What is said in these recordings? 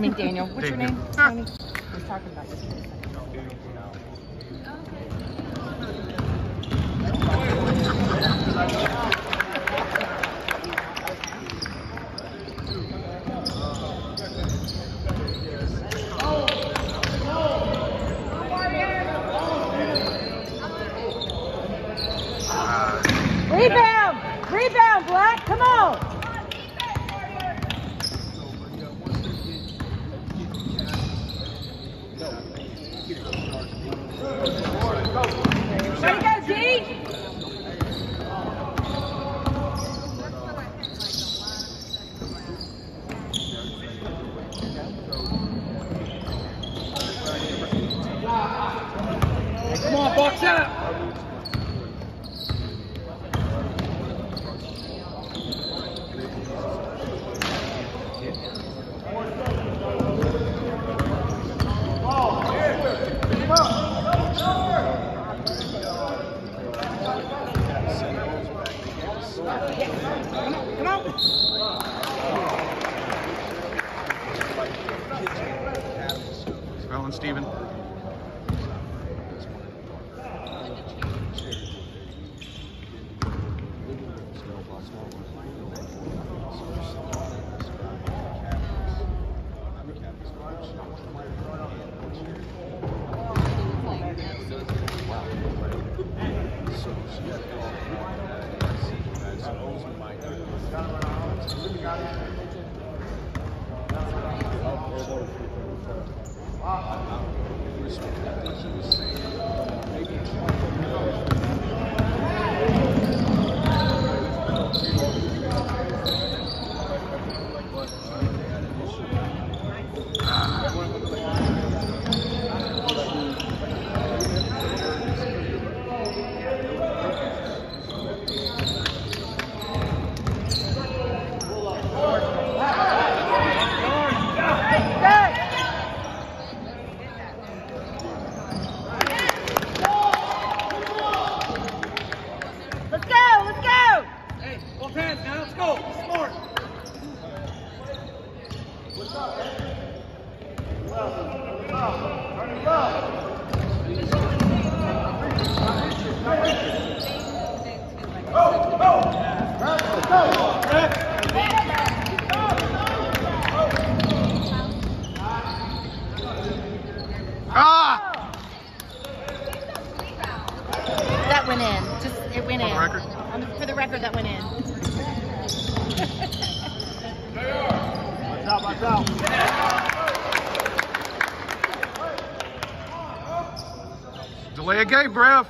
mean Daniel. What's your name? Tony? I was talking about this. Rebound! Rebound, Black! Come on! Way to go, D! Come on, box out! Come on. Spelling, Steven. That went in. It went in. For the record, that went in. Watch out. Delay a game, Brev.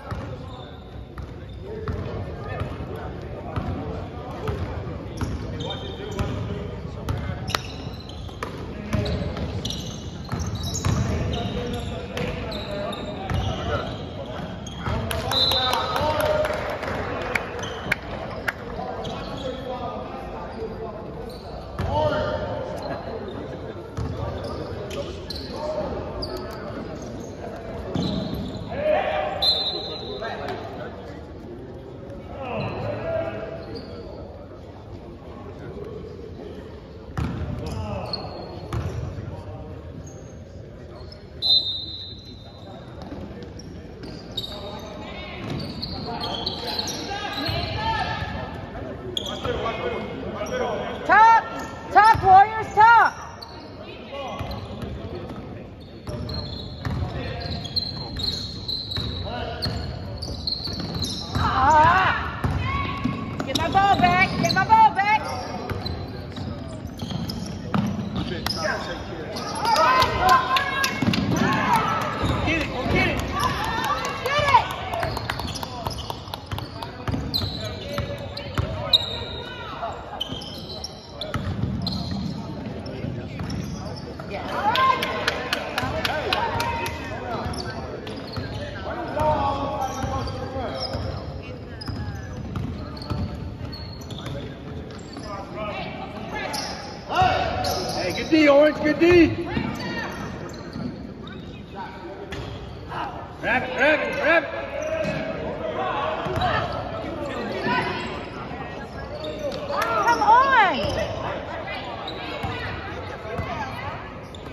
Talk, Warriors, talk! Get my ball back. Get my ball back. Get it, go get it! Get it! Hey, good D, Orange, good D! Grab it, grab it, grab it! Come on!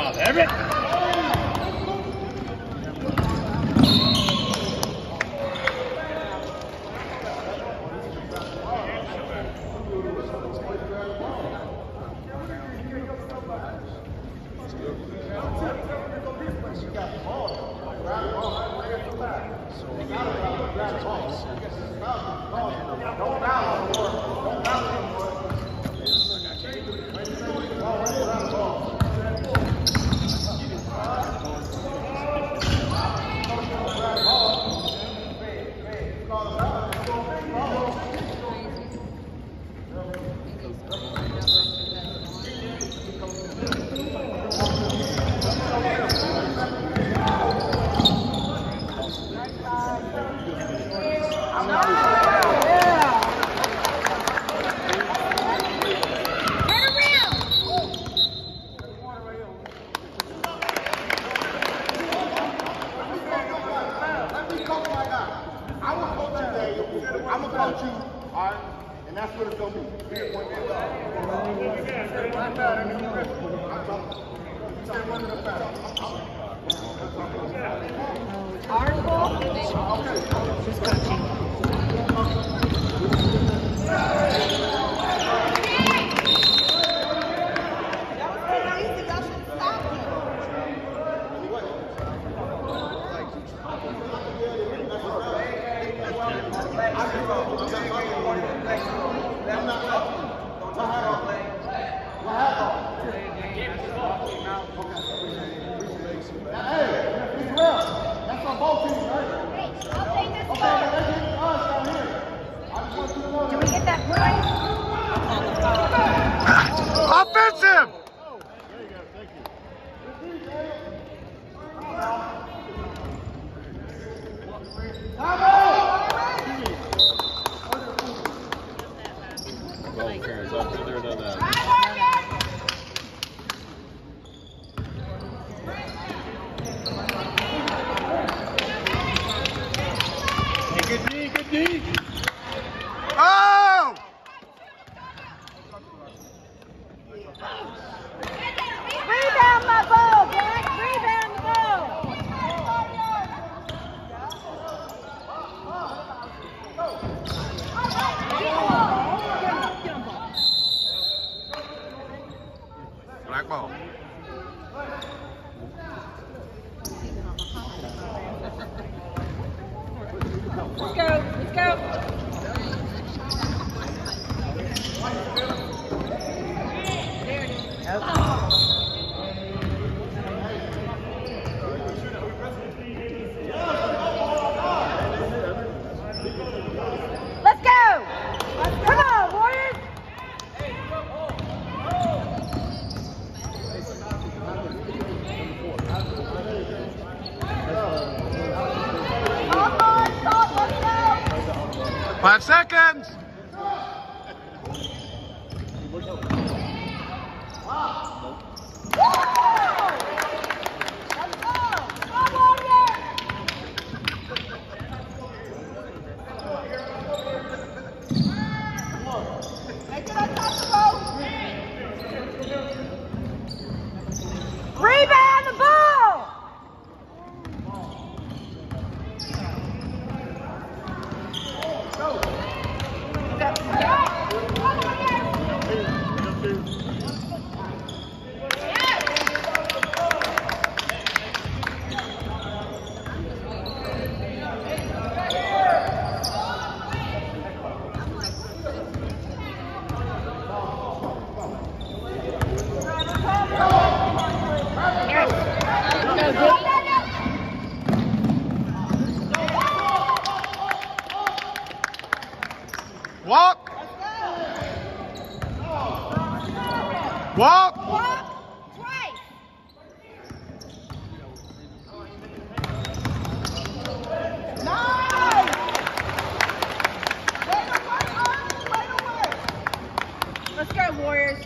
job, Everett. Offensive! Good D. Oh! Rebound my ball, Jack. Rebound the ball. Black ball. Let's go. Let's go. Let's go! Come on, Warriors! Come on, stop, let's go! 5 seconds. Rebound the ball! Walk. Walk. Walk twice. Nice! Let's go, Warriors.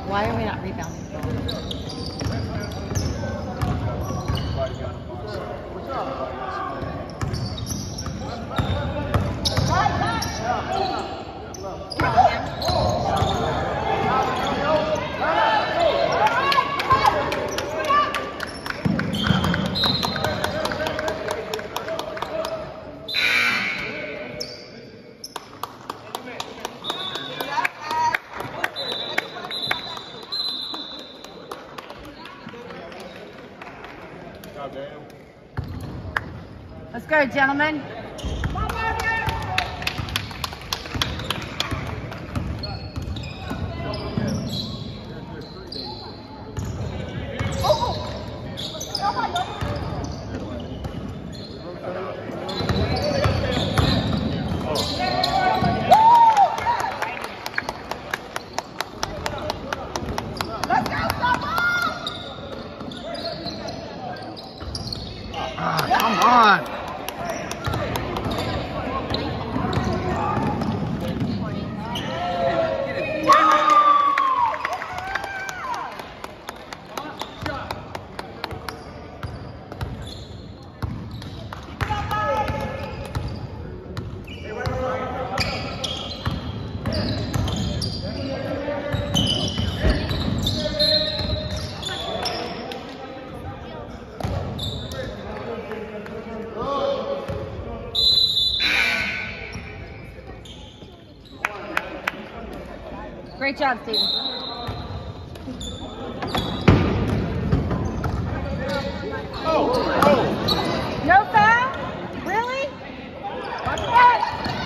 Why are we not rebounding the ball? Let's go, gentlemen. Come on. Great job, Steven. No foul? Really? What's that?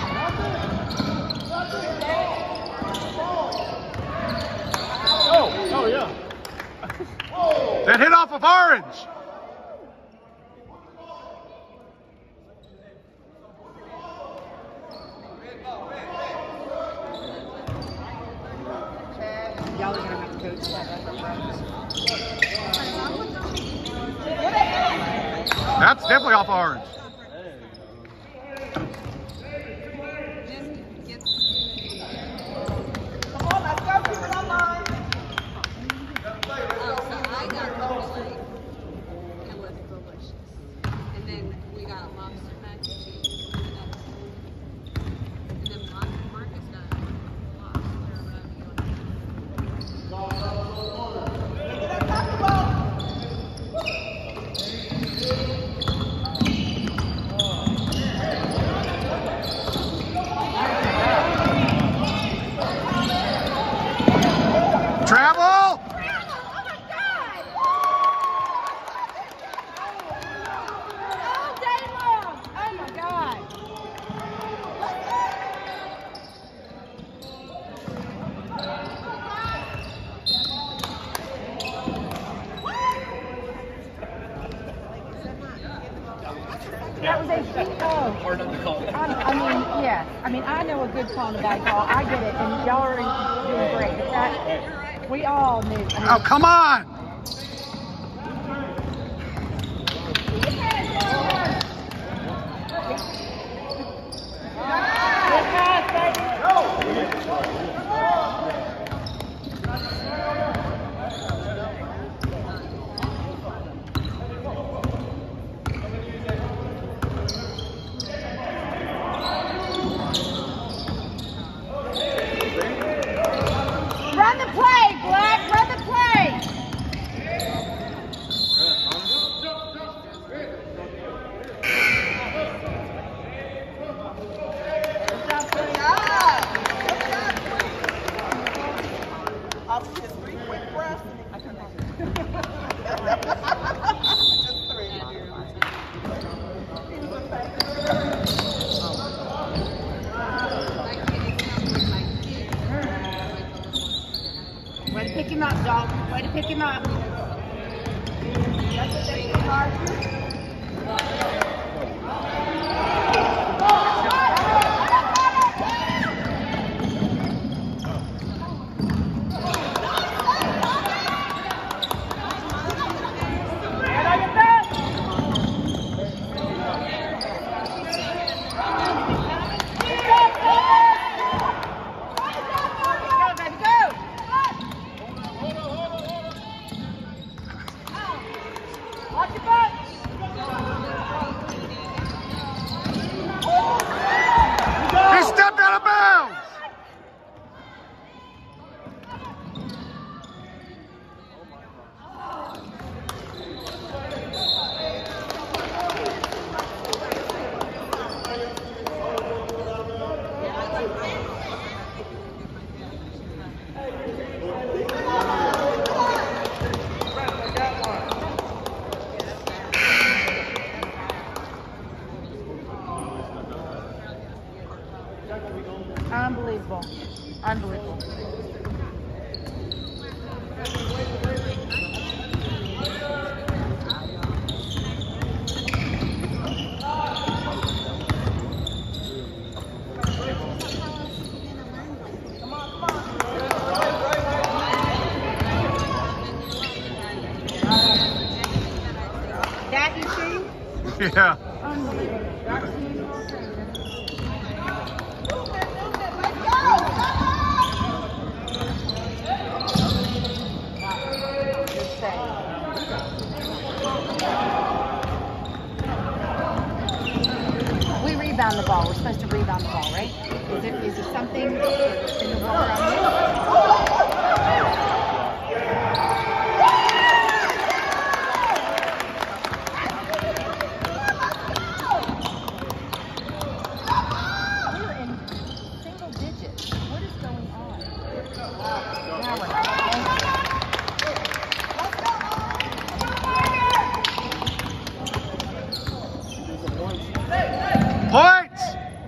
Oh, yeah. That hit off of Orange. Y'all are going to have to coach that. That's definitely off Orange. Come on, let's go. Keep it on line. I got coleslaw. It was delicious. And then we got lobster mac and cheese. And then Marcus got lobster Travel. That was a Hard not to call it. I mean, yeah. I mean, I know a good call and a bad call. I get it, and y'all are doing great. But that, we all knew. I mean, Oh, come on. good pass, baby. Run the play, Black. Run the play. I'll see his 3 quick breaths. Just 3. Way to pick him up, dog. Way to pick him up. That's what they do, Marcus. Go, baby, go. Yeah. We rebound the ball. We're supposed to rebound the ball, right? Is there something in the water on We're in single digits. What is going on? Now we're not. Points!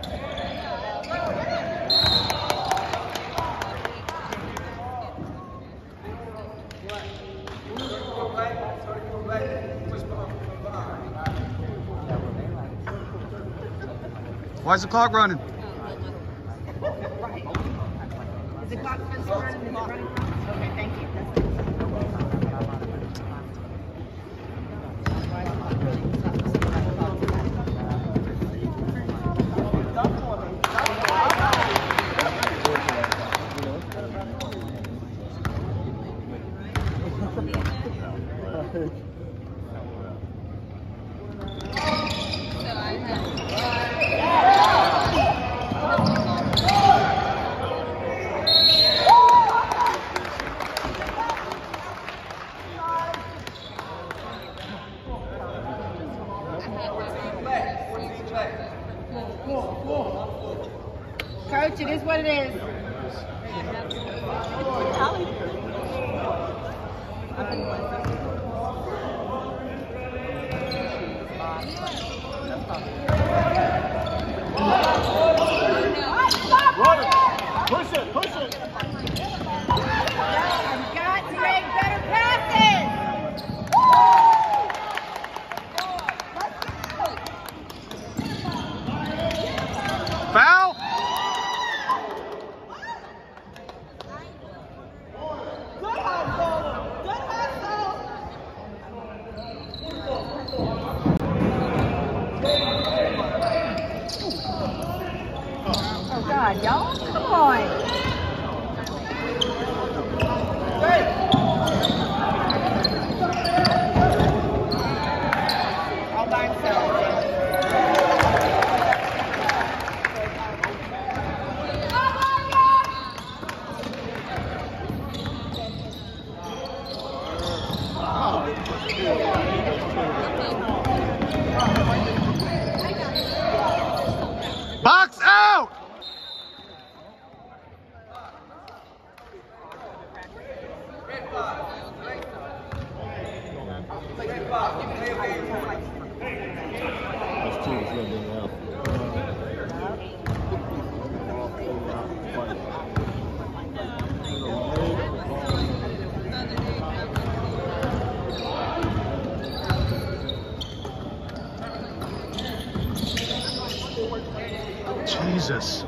Why is the clock running? Is the clock supposed to run? Is it running? Okay, thank you. Coach, it is what it is. Push it, push it. You've got to make better passes. Foul? Oh God, y'all, come on. All by himself. Box out! Jesus.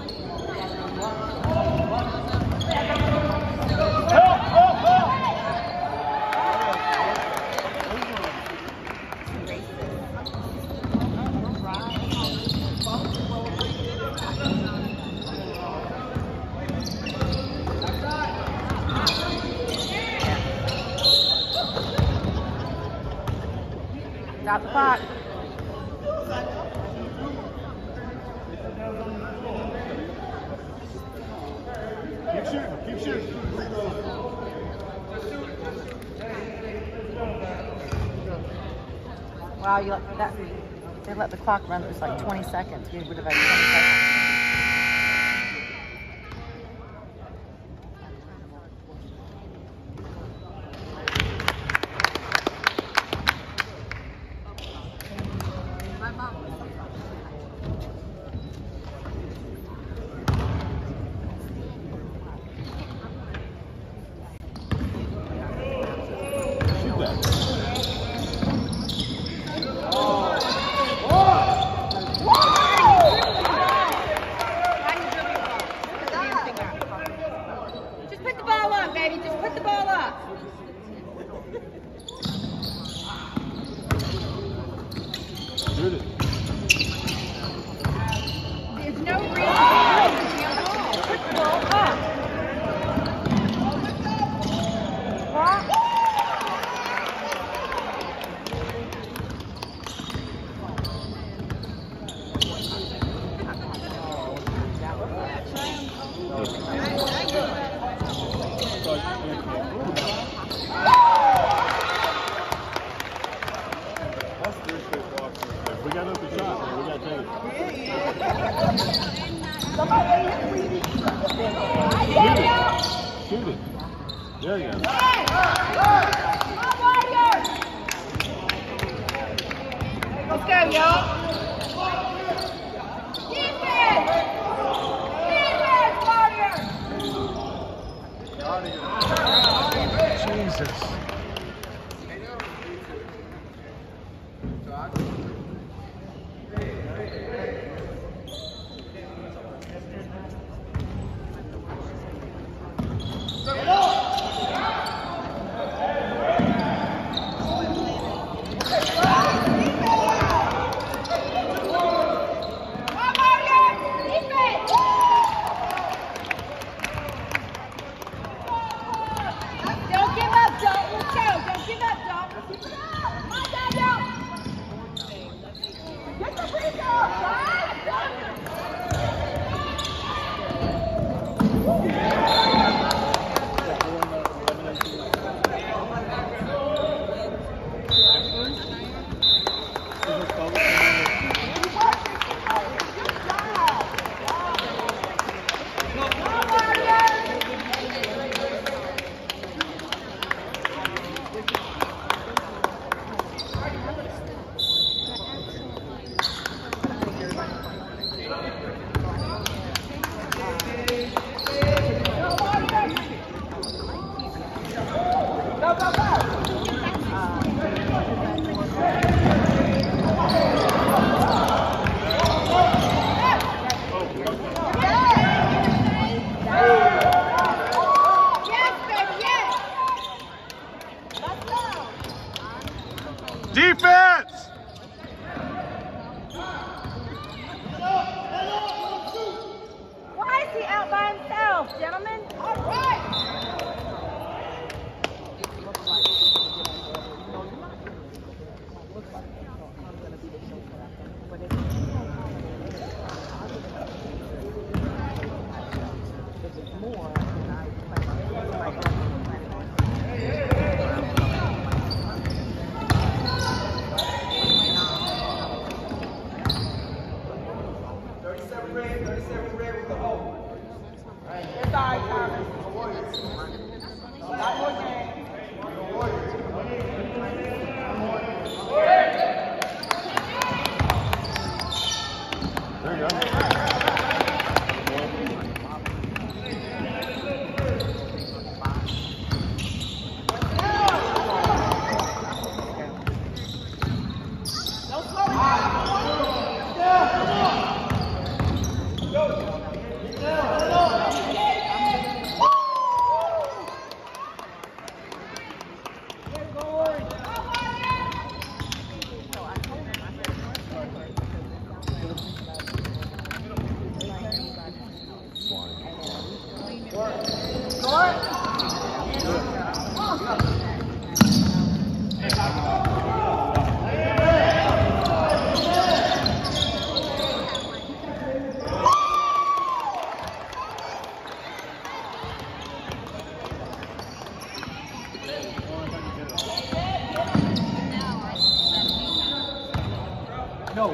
Stop the clock. Keep shooting, keep shooting. Wow, you let that. They let the clock run. It was like 20 seconds. We would have had 20 seconds. Just put the ball up, baby. Just put the ball up. There you go. Let's go, y'all. Defense! Defense, Warriors! Jesus. Don't give up, don't. Let's go. Don't give up, don't. Keep it up. Come on, Daniel. Get the free throw. Defense! Why is he out by himself, gentlemen? All right. There you go. No,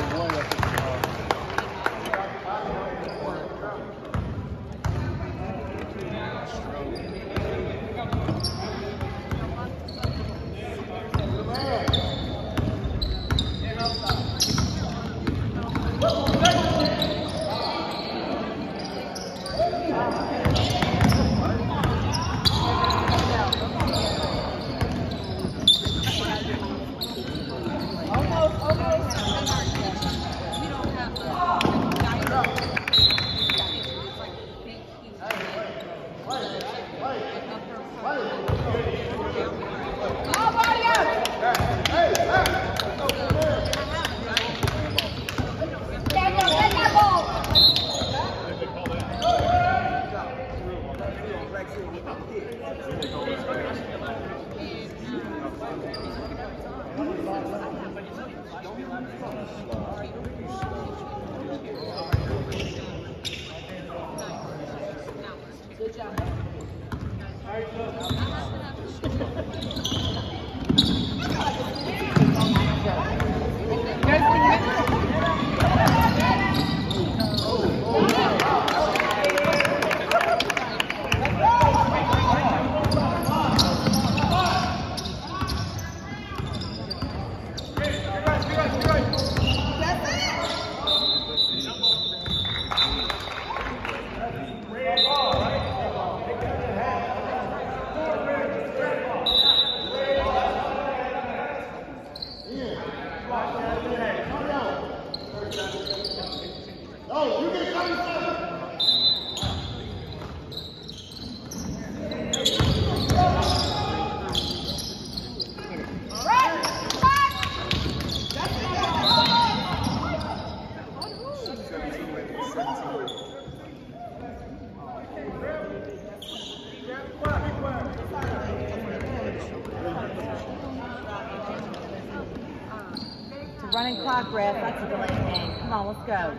running clock, ref. That's a delayed game. Come on, let's go.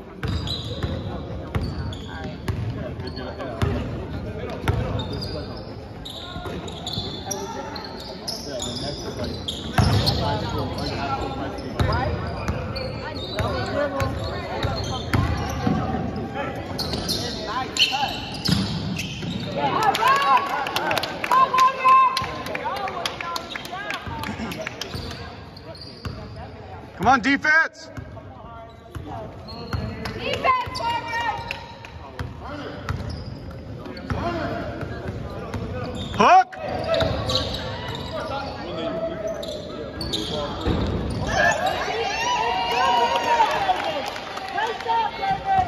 All right. Come on, defense. Defense, forward! Hook. Nice job, David!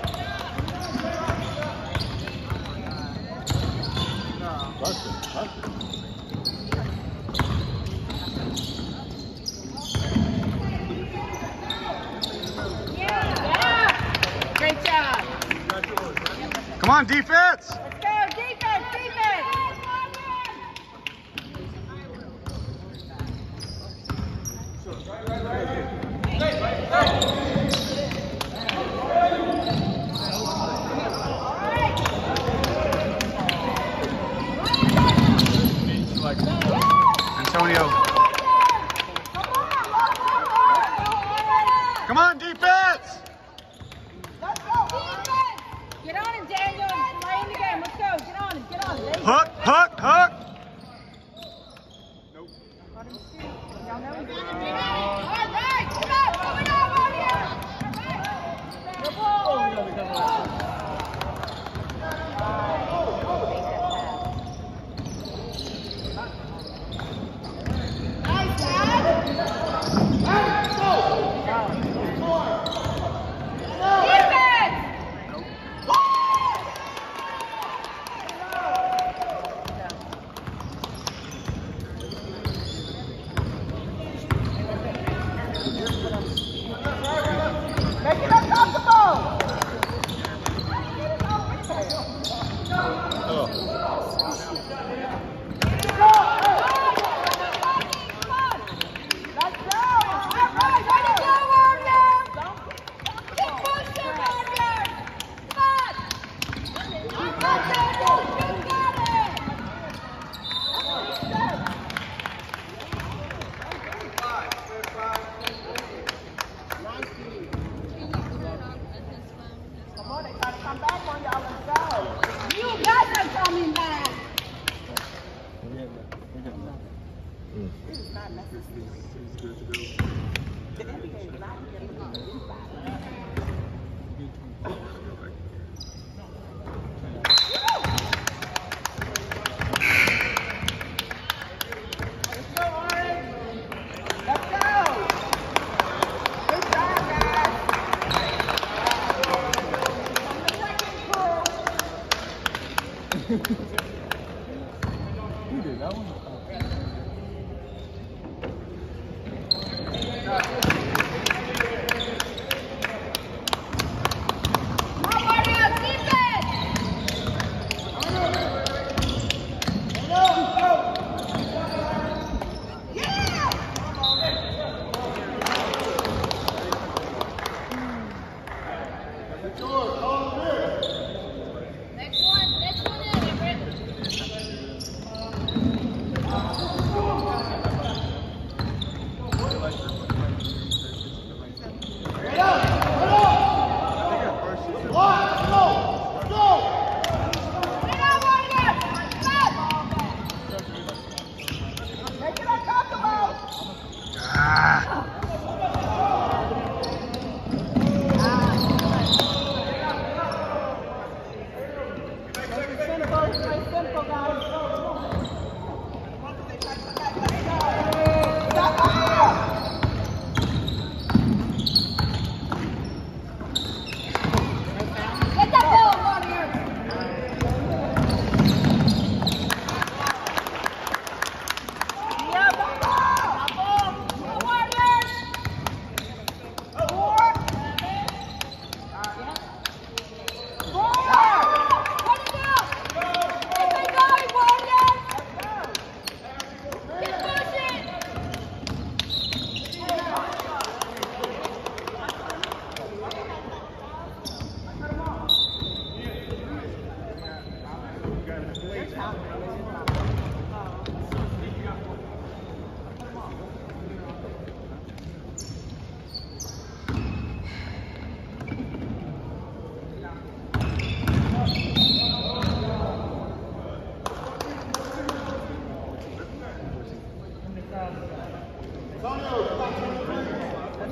Yeah! Great job. Come on, defense. Let's go, defense, defense. Antonio. Come on, defense. Get on him, Daniel. Play in the game. Let's go. Get on him. Get on him. There you Hook, hook, hook. go. Let him shoot. Y'all know he's All right, come on, coming up on here! Nice, Dad! Defense! Make it uncomfortable. Let's go. All right, way to go, Warriors! Keep pushing, Warriors! Come on! You got it! You got it! Come on, they try to come back on y'all. Let's go. You guys are coming back! Let's go, Orange. Let's go. Good job, guys. Who did that one? Come on, Warriors, defense! Yeah! Next one in, Everett.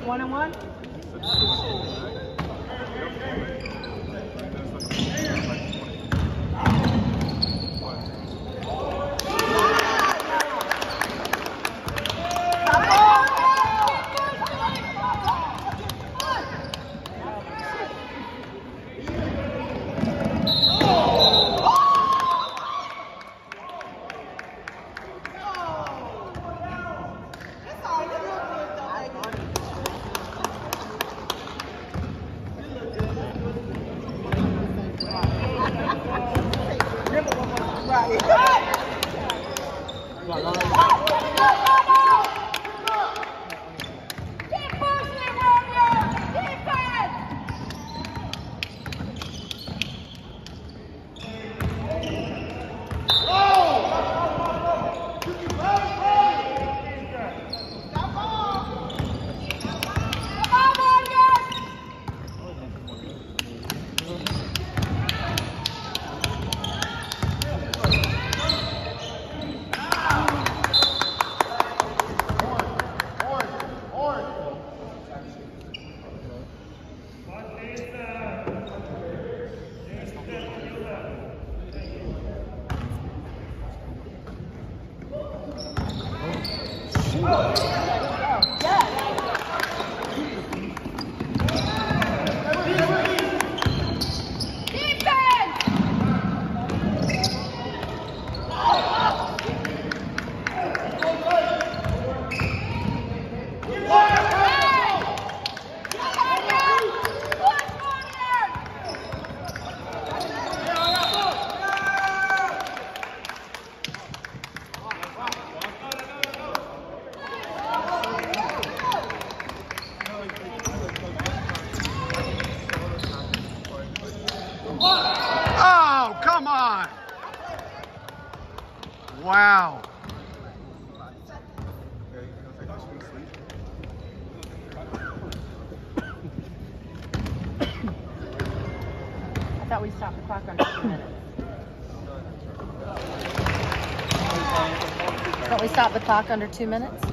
1-on-1? Oh, come on. Wow. I thought we stopped the clock under 2 minutes. Don't we stop the clock under 2 minutes?